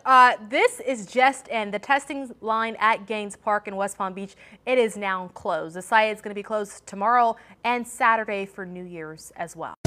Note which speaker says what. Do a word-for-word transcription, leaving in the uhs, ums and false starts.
Speaker 1: Uh, this is just in. The testing line at Gaines Park in West Palm Beach, it is now closed. The site is going to be closed tomorrow and Saturday for New Year's as well.